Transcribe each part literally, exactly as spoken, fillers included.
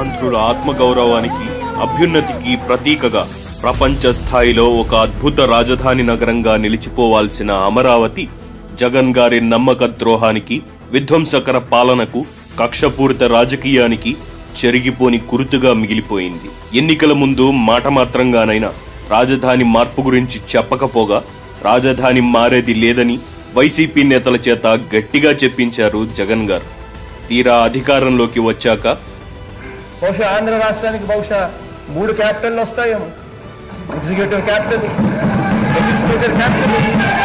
ఆంధ్రుల ఆత్మగౌరవానికి అభ్యున్నతికి ప్రతీకగా ప్రపంచ స్థాయిలో ఒక అద్భుత రాజధాని నగరంగా నిలిచిపోవాల్సిన అమరావతి జగన్ గారి నమ్మక ద్రోహానికి, విధ్వంసకర పాలనకు, కక్షపూరిత రాజకీయానికి చెరిగిపోని కురుతుగా మిగిలిపోయింది. ఎన్నికల ముందు మాట మాత్రంగానైనా రాజధాని మార్పు గురించి చెప్పకపోగా రాజధాని మారేది లేదని వైసీపీ నేతల చేత గట్టిగా చెప్పించారు జగన్ గారు. తీరా అధికారంలోకి వచ్చాక బహుశా ఆంధ్ర రాష్ట్రానికి బహుశా మూడు క్యాపిటల్ వస్తాయేమో. Executive capital, legislature capital,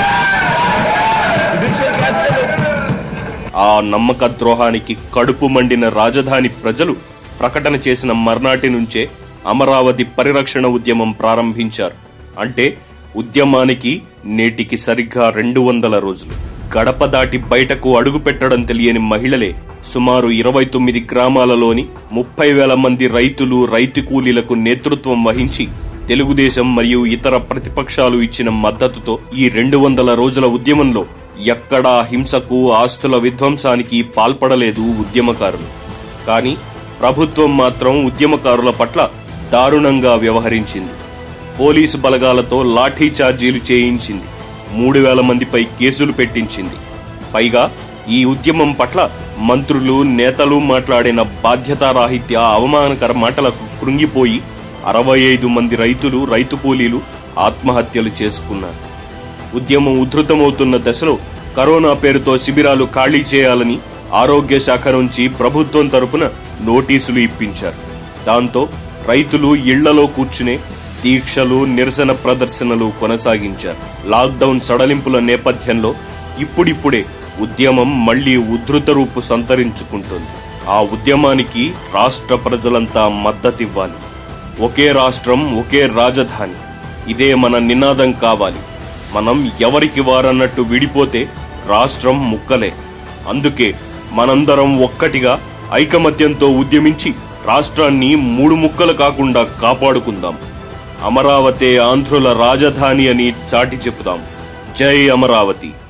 judicial capital. ఆ నమ్మక ద్రోహానికి కడుపు మండిన రాజధాని ప్రజలు ప్రకటన చేసిన మర్నాటి నుంచే అమరావతి పరిరక్షణ ఉద్యమం ప్రారంభించారు. అంటే ఉద్యమానికి నేటికి సరిగ్గా రెండు వందల రోజులు. గడప దాటి బయటకు అడుగు పెట్టడం తెలియని మహిళలే సుమారు ఇరవై తొమ్మిది గ్రామాలలోని ముప్పై వేల మంది రైతులు, రైతు కూలీలకు నేతృత్వం వహించి తెలుగుదేశం మరియు ఇతర ప్రతిపక్షాలు ఇచ్చిన మద్దతుతో ఈ రెండు వందల రోజుల ఉద్యమంలో ఎక్కడా హింసకు, ఆస్తుల విధ్వంసానికి పాల్పడలేదు ఉద్యమకారులు. కానీ ప్రభుత్వం మాత్రం ఉద్యమకారుల పట్ల దారుణంగా వ్యవహరించింది. పోలీసు బలగాలతో లాఠీ చార్జీలు చేయించింది. మూడు వేల మందిపై కేసులు పెట్టించింది. పైగా ఈ ఉద్యమం పట్ల మంత్రులు, నేతలు మాట్లాడిన బాధ్యతారాహిత్య, అవమానకర మాటలకు కృంగిపోయి అరవై ఐదు మంది రైతులు, రైతు కూలీలు ఆత్మహత్యలు చేసుకున్నారు. ఉద్యమం ఉధృతమవుతున్న దశలో కరోనా పేరుతో శిబిరాలు ఖాళీ చేయాలని ఆరోగ్య శాఖ నుంచి ప్రభుత్వం తరపున నోటీసులు ఇప్పించారు. దాంతో రైతులు ఇళ్లలో కూర్చునే దీక్షలు, నిరసన ప్రదర్శనలు కొనసాగించారు. లాక్డౌన్ సడలింపుల నేపథ్యంలో ఇప్పుడిప్పుడే ఉద్యమం మళ్లీ ఉధృత రూపు సంతరించుకుంటుంది. ఆ ఉద్యమానికి రాష్ట్ర ప్రజలంతా మద్దతివ్వాలి. ఒకే రాష్ట్రం, ఒకే రాజధాని, ఇదే మన నినాదం కావాలి. మనం ఎవరికి వారన్నట్టు విడిపోతే రాష్ట్రం ముక్కలే. అందుకే మనందరం ఒక్కటిగా ఐకమత్యంతో ఉద్యమించి రాష్ట్రాన్ని మూడు ముక్కలు కాకుండా కాపాడుకుందాం. అమరావతి ఆంధ్రుల రాజధాని అని చాటి చెప్పుదాం. జై అమరావతి.